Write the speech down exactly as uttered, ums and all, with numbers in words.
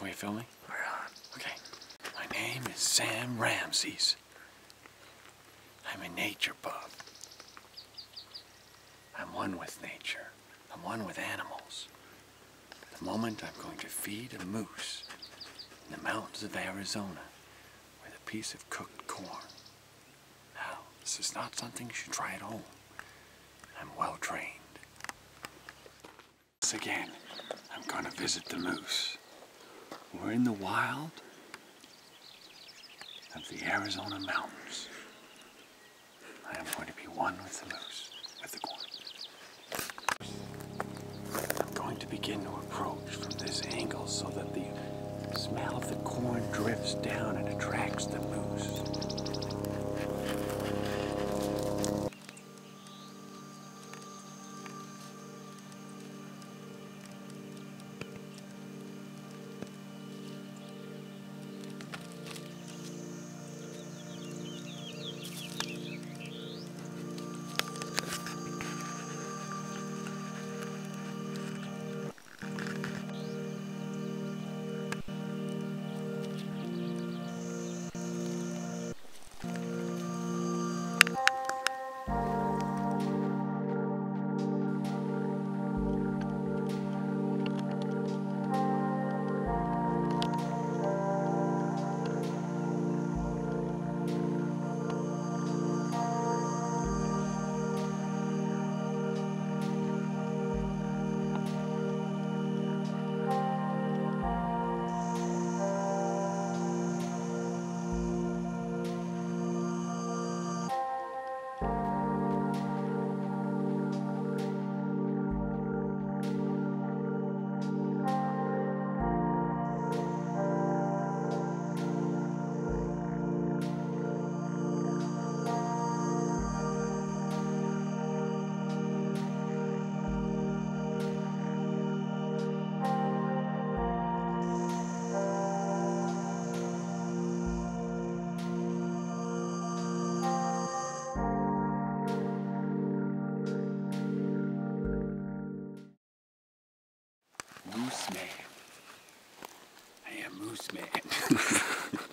Are we filming? We're on. Okay. My name is Sam Ramses. I'm a nature buff. I'm one with nature. I'm one with animals. At the moment, I'm going to feed a moose in the mountains of Arizona with a piece of cooked corn. Now, this is not something you should try at home. I'm well trained. Once again, I'm going to visit the moose. We're in the wild of the Arizona mountains. I am going to be one with the moose, with the corn. I'm going to begin to approach from this angle so that the smell of the corn drifts down and attracts the moose. Moose man. I am Moose man.